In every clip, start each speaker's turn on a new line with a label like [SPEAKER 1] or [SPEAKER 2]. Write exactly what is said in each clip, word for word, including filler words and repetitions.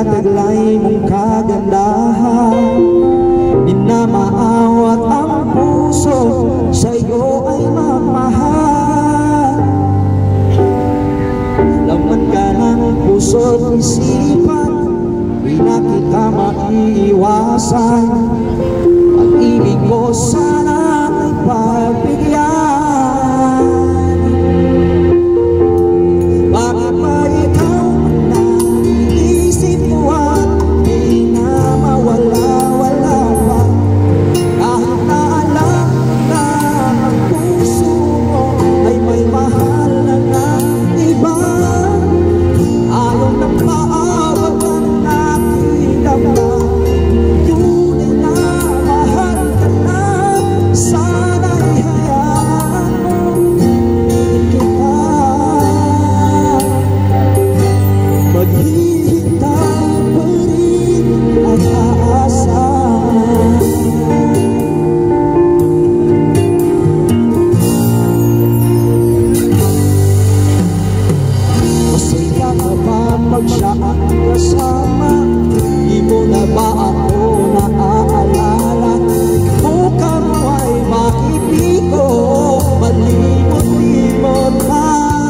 [SPEAKER 1] tinataglay mong kagandahan. Minamaawat ang puso, sa'yo ay mamahal. Laman ka ng puso't isipan, di na kita maiiwasan. Pag-ibig ko sana ay pagbigyan. Bakit ba ikaw ang naiisip mo at di na mawala-wala pa? Kahit na alam na ang puso mo ay may mahal na ng iba. Ayaw ng paawag ang aking damdamin. Pag siya ang kasama, di mo na ba ako naaalala? Mukha mo ay makipiko, malimot-limot na.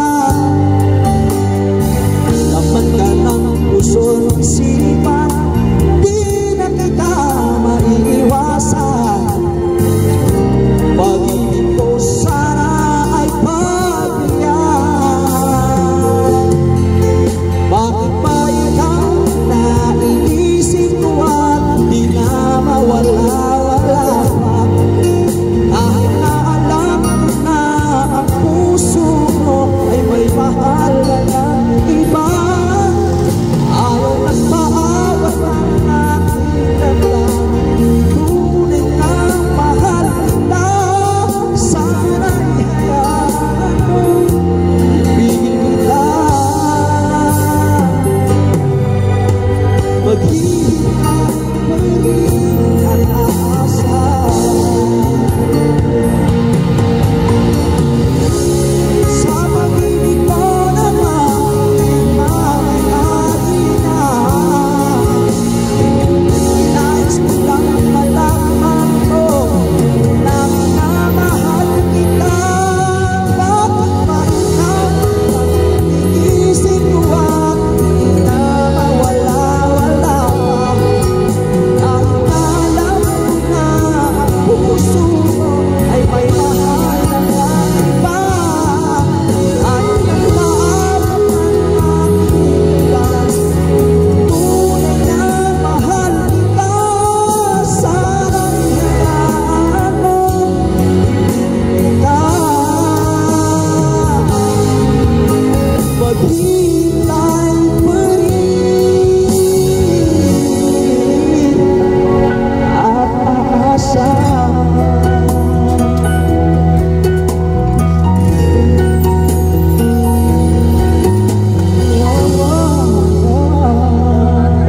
[SPEAKER 1] Laman ka ng puso't isipan, di na kita maiiwasan. Pag-ibig ko sana ay pagbigyan. Bakit ba ikaw naiisip ko at di na mawala-wala pa? Kahit na alam ko na ang puso mo ay may mahal na ng iba. Ayaw nagpaawat ang aking damdamin. Tunay na mahal kita, sana'y hayaan mo. Ibigin kita. Maghihintay pa rin ang asa. Sa pag-ibig mo naman ay mamayari na. Nais mo lang malaman ko na minamahal kita. Bakit ba ikaw nag-iisip ko at di na mawala?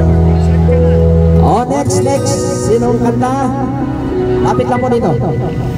[SPEAKER 1] Next, sinong kanta? Lapit lang po dito.